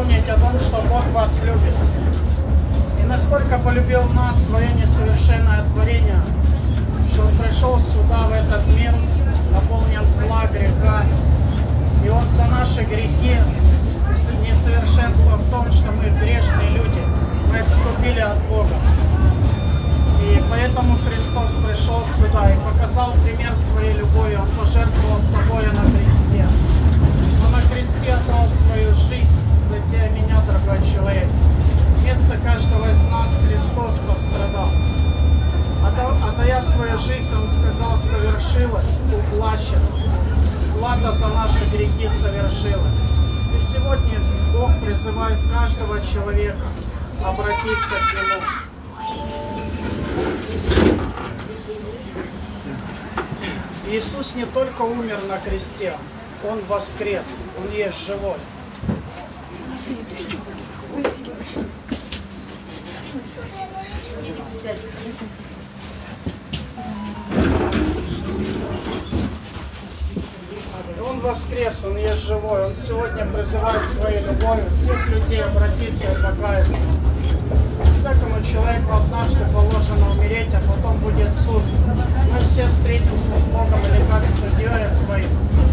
помнить о том, что Бог вас любит. И настолько полюбил нас, свое несовершенное творение, что Он пришел сюда, в этот мир, наполнен зла, греха. И Он за наши грехи, несовершенство в том, что мы грешные люди, мы отступили от Бога. И поэтому Христос пришел сюда и показал пример своей любви. Он пожертвовал собой на кресте. Он на кресте отдал свою жизнь за тебя и меня, дорогой человек. Вместо каждого из нас Христос пострадал. Отдая свою жизнь, Он сказал, совершилось, уплачено. Плата за наши грехи совершилась. И сегодня Бог призывает каждого человека обратиться к Нему. Иисус не только умер на кресте, Он воскрес, Он есть живой. Он воскрес, Он есть живой. Он сегодня призывает своей любовью всех людей обратиться и покаяться. Всякому человеку однажды положено умереть, а потом будет суд. Мы все встретимся с Богом или как с судьей своим.